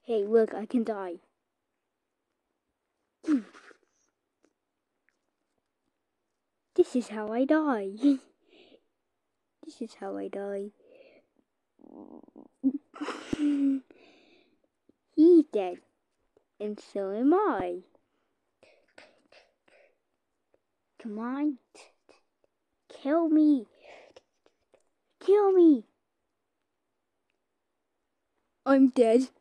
Hey, look, I can die. This is how I die. This is how I die. He's dead. And so am I. Come on. Kill me. Kill me. I'm dead.